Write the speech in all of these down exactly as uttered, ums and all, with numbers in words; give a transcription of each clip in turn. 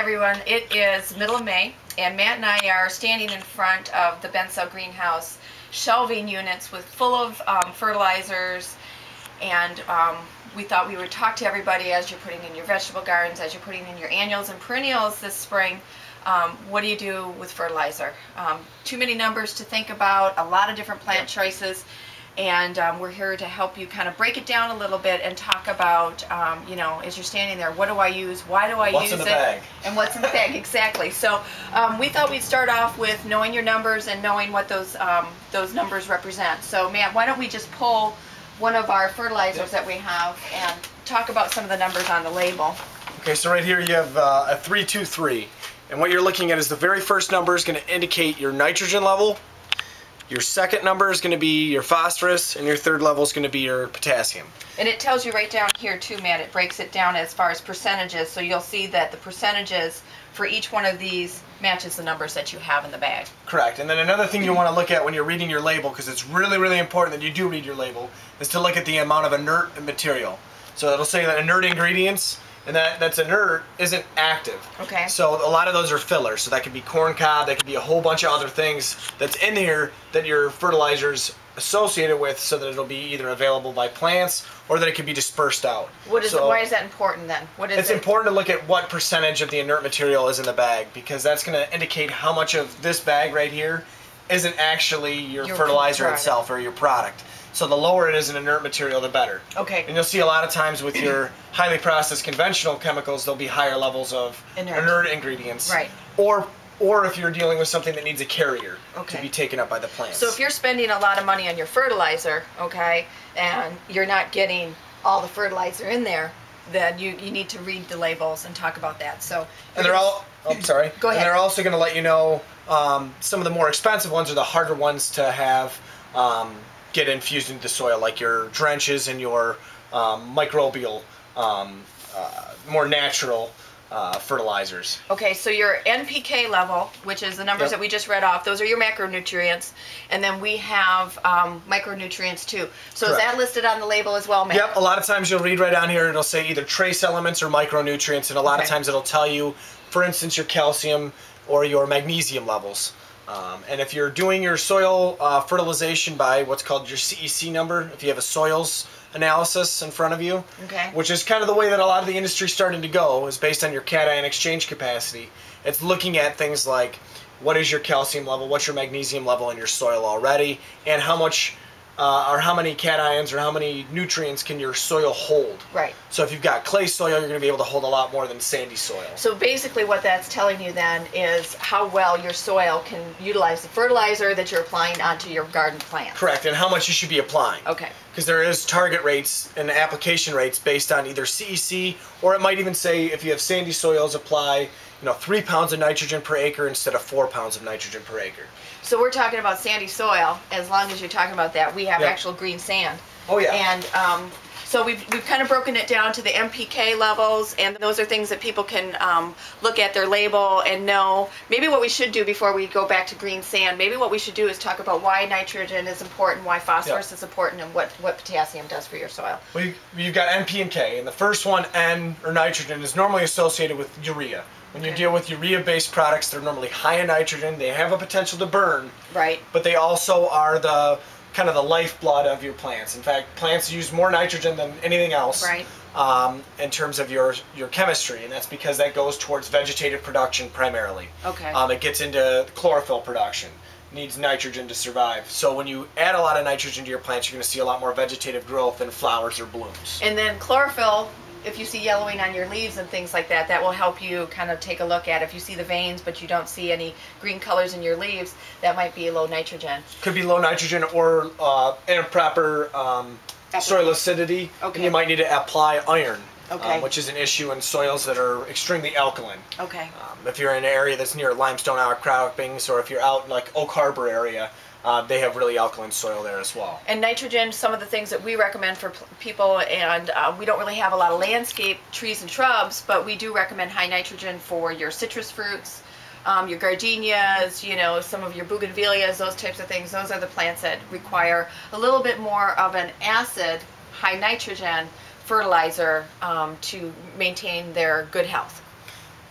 everyone. It is middle of May, and Matt and I are standing in front of the Benso greenhouse shelving units with full of um, fertilizers, and um, we thought we would talk to everybody as you're putting in your vegetable gardens, as you're putting in your annuals and perennials this spring. Um, what do you do with fertilizer? Um, too many numbers to think about, a lot of different plant choices, and um, we're here to help you kind of break it down a little bit and talk about, um, you know, as you're standing there, what do I use, why do I what's use in the it, bag? and what's in the bag, exactly. So um, we thought we'd start off with knowing your numbers and knowing what those, um, those numbers represent. So Matt, why don't we just pull one of our fertilizers Yep. that we have and talk about some of the numbers on the label. Okay, so right here you have uh, a three two three, and what you're looking at is the very first number is going to indicate your nitrogen level, your second number is going to be your phosphorus, and your third level is going to be your potassium. And it tells you right down here too, Matt, it breaks it down as far as percentages, so you'll see that the percentages for each one of these matches the numbers that you have in the bag. Correct. And then another thing you want to look at when you're reading your label, because it's really, really important that you do read your label, is to look at the amount of inert material. So it'll say that inert ingredients, and that that's inert isn't active. Okay. So a lot of those are fillers. So that could be corn cob, that could be a whole bunch of other things that's in here that your fertilizer's associated with, so that it'll be either available by plants or that it can be dispersed out. What is so why is that important then? What is it's it? important to look at what percentage of the inert material is in the bag, because that's going to indicate how much of this bag right here isn't actually your, Your fertilizer product. itself or your product. So the lower it is in inert material, the better. Okay. And you'll see a lot of times with your highly processed conventional chemicals, there'll be higher levels of Inert. inert ingredients. Right. Or or if you're dealing with something that needs a carrier Okay. to be taken up by the plants. So if you're spending a lot of money on your fertilizer, okay, and you're not getting all the fertilizer in there, then you, you need to read the labels and talk about that. So And they're all, oh, I'm sorry. Go ahead. And they're also going to let you know um, some of the more expensive ones are the harder ones to have um, get infused into the soil, like your drenches and your um, microbial, um, uh, more natural uh, fertilizers. Okay, so your N P K level, which is the numbers Yep. that we just read off, those are your macronutrients, and then we have um, micronutrients too. So Correct. is that listed on the label as well, Matt? Yep, a lot of times you'll read right down here, it'll say either trace elements or micronutrients, and a lot Okay. of times it'll tell you, for instance, your calcium or your magnesium levels. Um, and if you're doing your soil uh, fertilization by what's called your C E C number, if you have a soils analysis in front of you, Okay. which is kind of the way that a lot of the industry's starting to go, is based on your cation exchange capacity. It's looking at things like what is your calcium level, what's your magnesium level in your soil already, and how much uh, or how many cations or how many nutrients can your soil hold. Right. So if you've got clay soil, you're going to be able to hold a lot more than sandy soil. So basically what that's telling you then is how well your soil can utilize the fertilizer that you're applying onto your garden plants. Correct, and how much you should be applying. Okay. Because there is target rates and application rates based on either C E C, or it might even say if you have sandy soils, apply you know three pounds of nitrogen per acre instead of four pounds of nitrogen per acre. So we're talking about sandy soil. As long as you're talking about that, we have Yep. actual green sand. Oh yeah. And um, so we've, we've kind of broken it down to the N P K levels, and those are things that people can um, look at their label and know. Maybe what we should do before we go back to green sand, maybe what we should do is talk about why nitrogen is important, why phosphorus Yeah. is important, and what, what potassium does for your soil. Well, you, you've got N, P, and K, and the first one, N, or nitrogen, is normally associated with urea. When you Okay. deal with urea-based products, they're normally high in nitrogen. They have a potential to burn, Right. but they also are the kind of the lifeblood of your plants. In fact, plants use more nitrogen than anything else. Right. Um, in terms of your your chemistry, and that's because that goes towards vegetative production primarily. Okay. Um, it gets into chlorophyll production. Needs nitrogen to survive. So when you add a lot of nitrogen to your plants, you're going to see a lot more vegetative growth in flowers or blooms. And then chlorophyll, if you see yellowing on your leaves and things like that, that will help you kind of take a look at. If you see the veins but you don't see any green colors in your leaves, that might be low nitrogen. Could be low nitrogen or uh, improper um, soil acidity. Okay. And you might need to apply iron, Okay. um, which is an issue in soils that are extremely alkaline. Okay. Um, if you're in an area that's near limestone outcroppings, or if you're out in like Oak Harbor area, uh, they have really alkaline soil there as well. And nitrogen, some of the things that we recommend for p- people, and uh, we don't really have a lot of landscape trees and shrubs, but we do recommend high nitrogen for your citrus fruits, um, your gardenias, you know, some of your bougainvilleas, those types of things. Those are the plants that require a little bit more of an acid, high nitrogen fertilizer um, to maintain their good health.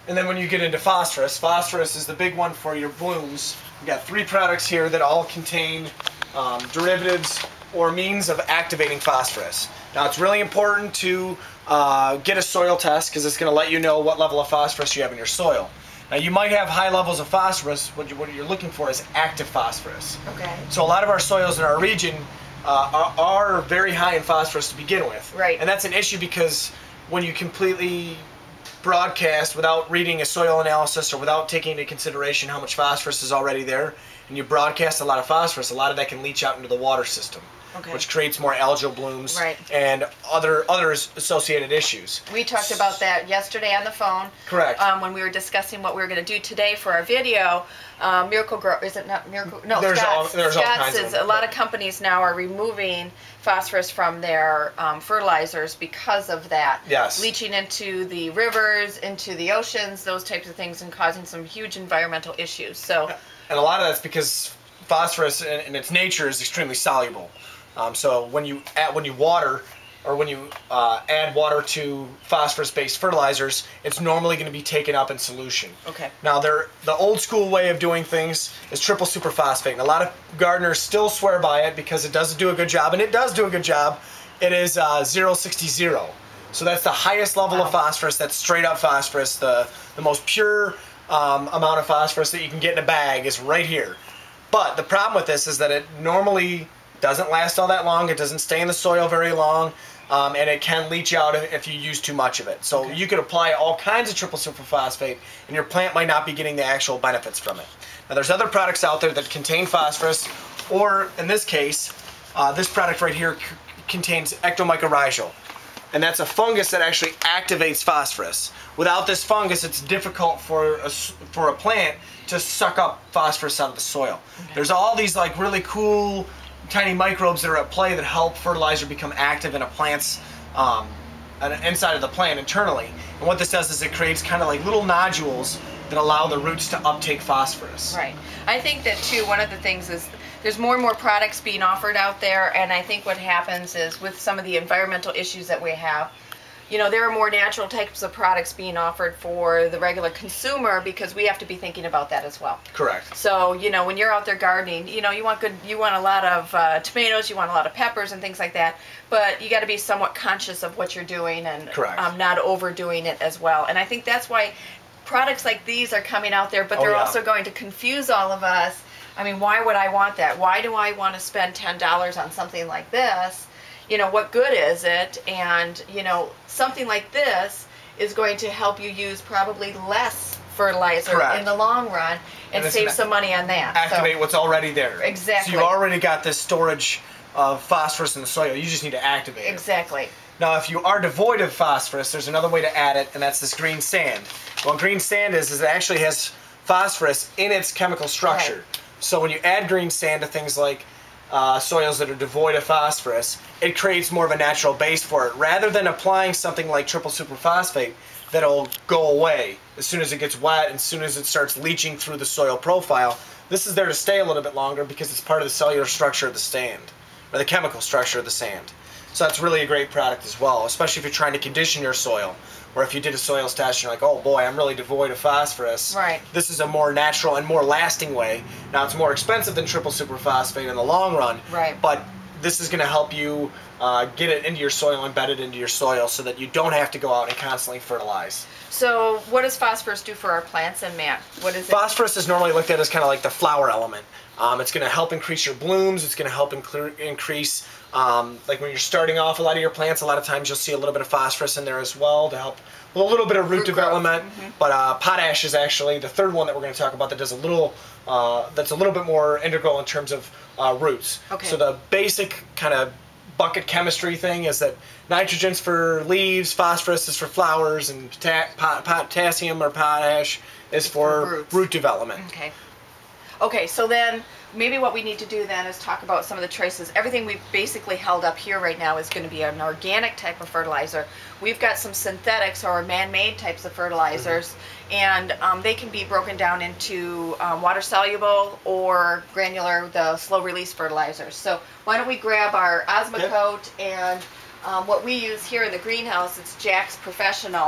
And then when you get into phosphorus, phosphorus is the big one for your blooms. We've got three products here that all contain um, derivatives or means of activating phosphorus. Now it's really important to uh, get a soil test because it's going to let you know what level of phosphorus you have in your soil. Now you might have high levels of phosphorus. What, you, what you're looking for is active phosphorus. Okay. So a lot of our soils in our region uh, are, are very high in phosphorus to begin with. Right. And that's an issue because when you completely broadcast without reading a soil analysis or without taking into consideration how much phosphorus is already there, and you broadcast a lot of phosphorus, a lot of that can leach out into the water system, okay. which creates more algal blooms right. and other other associated issues. We talked about that yesterday on the phone. Correct. Um, when we were discussing what we were going to do today for our video. Um, Miracle Grow, is it not Miracle? No, there's Scott's. All, there's Scott's all kinds is, of them. A lot of companies now are removing phosphorus from their um, fertilizers because of that. Yes. Leaching into the rivers, into the oceans, those types of things, and causing some huge environmental issues. So. And a lot of that's because phosphorus in, in its nature is extremely soluble. Um, so when you add, when you water or when you uh, add water to phosphorus-based fertilizers, it's normally going to be taken up in solution. Okay. Now, they're, the old school way of doing things is triple superphosphate. And a lot of gardeners still swear by it because it does do a good job, and it does do a good job. It is uh, zero sixty zero. So that's the highest level wow. of phosphorus. That's straight up phosphorus. The, the most pure um, amount of phosphorus that you can get in a bag is right here. But the problem with this is that it normally doesn't last all that long. It doesn't stay in the soil very long. Um, and it can leach out if, if you use too much of it. So okay. you could apply all kinds of triple superphosphate, and your plant might not be getting the actual benefits from it. Now, there's other products out there that contain phosphorus, or in this case, uh, this product right here c contains ectomycorrhizal, and that's a fungus that actually activates phosphorus. Without this fungus, it's difficult for a, for a plant to suck up phosphorus out of the soil. Okay. There's all these like really cool tiny microbes that are at play that help fertilizer become active in a plant's um, inside of the plant internally. And what this does is it creates kind of like little nodules that allow the roots to uptake phosphorus. Right. I think that too, one of the things is there's more and more products being offered out there, and I think what happens is with some of the environmental issues that we have, you know, there are more natural types of products being offered for the regular consumer because we have to be thinking about that as well. Correct. So, you know, when you're out there gardening, you know, you want good, you want a lot of uh, tomatoes, you want a lot of peppers and things like that, but you got to be somewhat conscious of what you're doing and um, not overdoing it as well. And I think that's why products like these are coming out there, but they're oh, yeah. also going to confuse all of us. I mean, why would I want that? Why do I want to spend ten dollars on something like this? You know, what good is it? And, you know, something like this is going to help you use probably less fertilizer Correct. In the long run and, and save some money on that. Activate so, what's already there. Exactly. So you already got this storage of phosphorus in the soil. You just need to activate it. Exactly. Now, if you are devoid of phosphorus, there's another way to add it, and that's this green sand. What green sand is, is it actually has phosphorus in its chemical structure. Right. So when you add green sand to things like Uh, soils that are devoid of phosphorus, it creates more of a natural base for it. Rather than applying something like triple superphosphate that'll go away as soon as it gets wet and as soon as it starts leaching through the soil profile, this is there to stay a little bit longer because it's part of the cellular structure of the sand, or the chemical structure of the sand. So that's really a great product as well, especially if you're trying to condition your soil. Or if you did a soils test, you're like, oh boy, I'm really devoid of phosphorus. Right. This is a more natural and more lasting way. Now, it's more expensive than triple superphosphate in the long run. Right. But this is going to help you uh, get it into your soil, embedded into your soil, so that you don't have to go out and constantly fertilize. So what does phosphorus do for our plants, and Matt? What is it? Phosphorus is normally looked at as kind of like the flower element. Um, it's going to help increase your blooms. It's going to help increase, um, like when you're starting off a lot of your plants, a lot of times you'll see a little bit of phosphorus in there as well to help with a little bit of root, root development. Mm-hmm. But uh, potash is actually the third one that we're going to talk about that does a little, uh, that's a little bit more integral in terms of uh, roots. Okay. So the basic kind of bucket chemistry thing is that nitrogen's for leaves, phosphorus is for flowers, and pota pot potassium or potash is for, for root development. Okay. Okay, so then maybe what we need to do then is talk about some of the choices. Everything we've basically held up here right now is going to be an organic type of fertilizer. We've got some synthetics or man-made types of fertilizers, mm-hmm. and um, they can be broken down into um, water-soluble or granular, the slow-release fertilizers. So why don't we grab our Osmocote, yep. and um, what we use here in the greenhouse, it's Jack's Professional.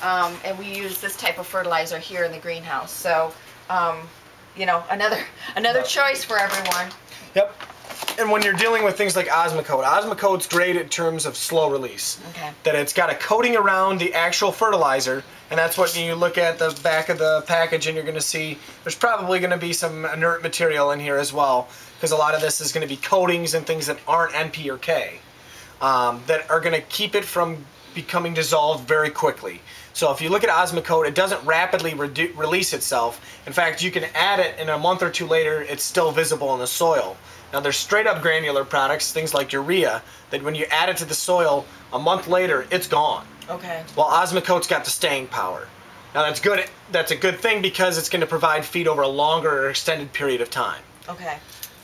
um, and we use this type of fertilizer here in the greenhouse. So, um, you know, another another Yep. choice for everyone. Yep. And when you're dealing with things like Osmocote, Osmocote's great in terms of slow release. Okay. That it's got a coating around the actual fertilizer, and that's what you look at the back of the package and you're going to see there's probably going to be some inert material in here as well, because a lot of this is going to be coatings and things that aren't N P or K um, that are going to keep it from becoming dissolved very quickly. So if you look at Osmocote, it doesn't rapidly redu- release itself. In fact, you can add it, and a month or two later, it's still visible in the soil. Now, there's straight up granular products, things like urea, that when you add it to the soil, a month later, it's gone. Okay. Well, Osmocote's got the staying power. Now, that's good. That's a good thing because it's going to provide feed over a longer or extended period of time. Okay.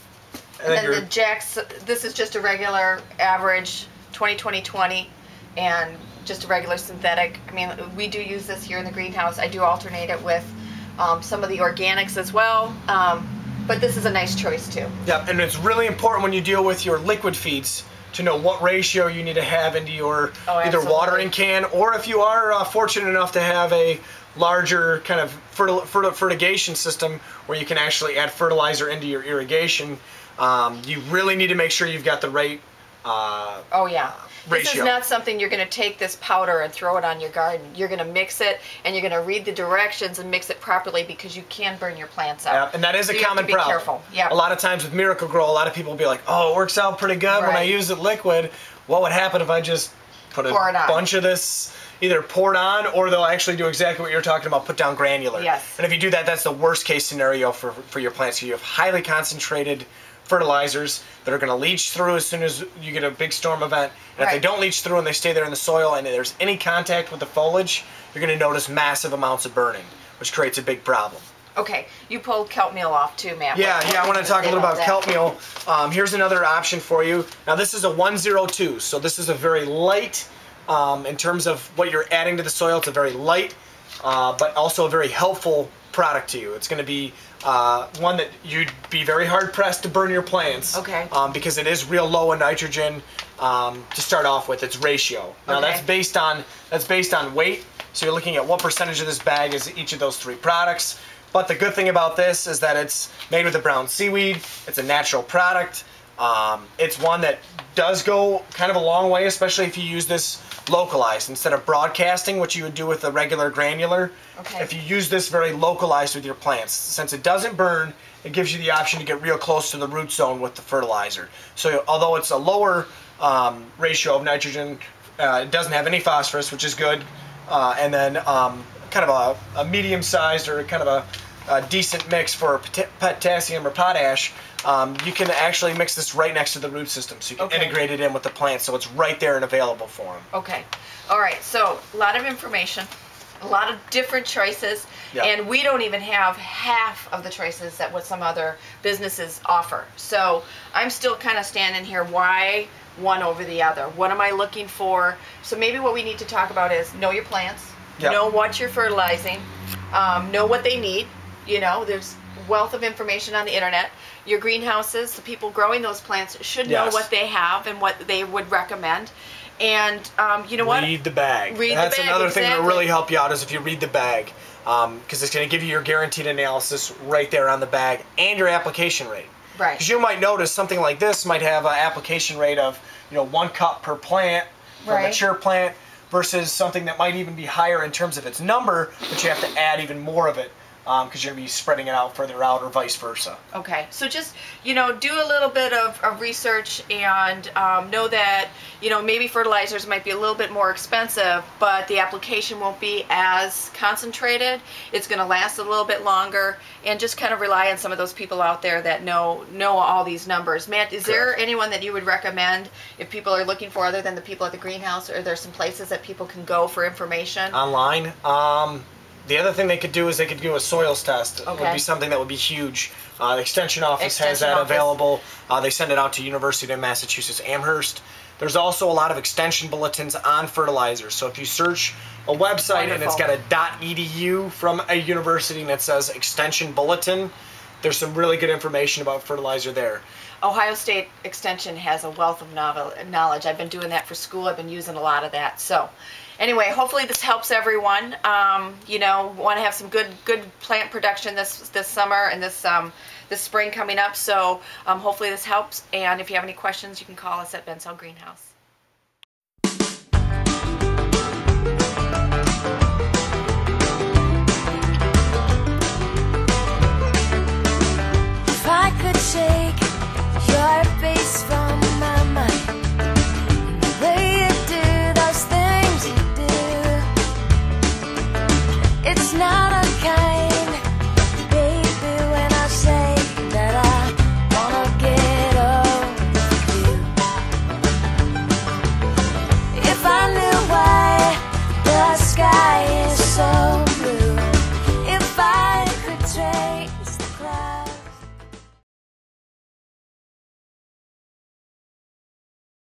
And then And then your- the Jax, this is just a regular average twenty twenty twenty, and just a regular synthetic. I mean, we do use this here in the greenhouse. I do alternate it with um, some of the organics as well, um, but this is a nice choice too. Yeah, and it's really important when you deal with your liquid feeds to know what ratio you need to have into your Oh, either absolutely. watering can, or if you are uh, fortunate enough to have a larger kind of fertil- fertil- fertigation system where you can actually add fertilizer into your irrigation, um, you really need to make sure you've got the right uh, Oh yeah. This ratio. is not something you're going to take this powder and throw it on your garden. You're going to mix it, and you're going to read the directions and mix it properly, because you can burn your plants out. Yeah, and that is So a you have common to be problem. careful. Yeah. A lot of times with Miracle Grow, a lot of people will be like, "Oh, it works out pretty good when I Right. use it liquid." What would happen if I just put a Pour it on. bunch of this, either poured on, or they'll actually do exactly what you're talking about, put down granular. Yes. And if you do that, that's the worst case scenario for for your plants. You have highly concentrated fertilizers that are going to leach through as soon as you get a big storm event. And if they Right. don't leach through and they stay there in the soil and there's any contact with the foliage, you're going to notice massive amounts of burning, which creates a big problem. Okay. You pulled kelp meal off too, Matt. Yeah, What- yeah, I what want can to you talk a say little about that? kelp meal. Um, here's another option for you. Now, this is a one oh two, so this is a very light, um, in terms of what you're adding to the soil, it's a very light, uh, but also a very helpful product to you. It's going to be uh, one that you'd be very hard pressed to burn your plants. Okay. Um, because it is real low in nitrogen um, to start off with. It's ratio. Now Okay. that's based on that's based on weight. So you're looking at what percentage of this bag is each of those three products. But the good thing about this is that it's made with the brown seaweed. It's a natural product. Um, it's one that does go kind of a long way, especially if you use this localized instead of broadcasting, which you would do with a regular granular. Okay. If you use this very localized with your plants, since it doesn't burn, it gives you the option to get real close to the root zone with the fertilizer. So although it's a lower um, ratio of nitrogen, uh, it doesn't have any phosphorus, which is good, uh, and then um, kind of a, a medium-sized or kind of a, a decent mix for pot- potassium or potash. Um, you can actually mix this right next to the root system, so you can Okay. integrate it in with the plant, so it's right there and available for them. Okay. All right. So a lot of information, a lot of different choices, Yeah. and we don't even have half of the choices that what some other businesses offer. So I'm still kind of standing here. Why one over the other? What am I looking for? So maybe what we need to talk about is know your plants, Yeah. know what you're fertilizing, um, know what they need. You know, there's wealth of information on the internet. Your greenhouses, the people growing those plants should know Yes. what they have and what they would recommend. And um, you know what? Read the bag. Read the That's bag, another thing that will exactly. really help you out is if you read the bag, because it's going to give you your guaranteed analysis right there on the bag and your application rate. Right. Because you might notice something like this might have an application rate of you know one cup per plant for Right. a mature plant versus something that might even be higher in terms of its number, but you have to add even more of it because you're going to be spreading it out further out or vice versa. Okay, so just, you know, do a little bit of, of research and um, know that, you know, maybe fertilizers might be a little bit more expensive, but the application won't be as concentrated. It's going to last a little bit longer, and just kind of rely on some of those people out there that know know all these numbers. Matt, is there Correct. anyone that you would recommend if people are looking for, other than the people at the greenhouse? Are there some places that people can go for information? Online. Um, the other thing they could do is they could do a soils test. It would Okay. be something that would be huge. Uh, the Extension Office has Extension that Office. available. Uh, they send it out to University of Massachusetts Amherst. There's also a lot of extension bulletins on fertilizers. So if you search a website and it's got Wonderful. a .edu from a university and it says Extension Bulletin, there's some really good information about fertilizer there. Ohio State Extension has a wealth of novel, knowledge. I've been doing that for school. I've been using a lot of that. So, anyway, hopefully this helps everyone. Um, you know, want to have some good good plant production this this summer and this um, this spring coming up. So um, hopefully this helps. And if you have any questions, you can call us at Bencel Greenhouse.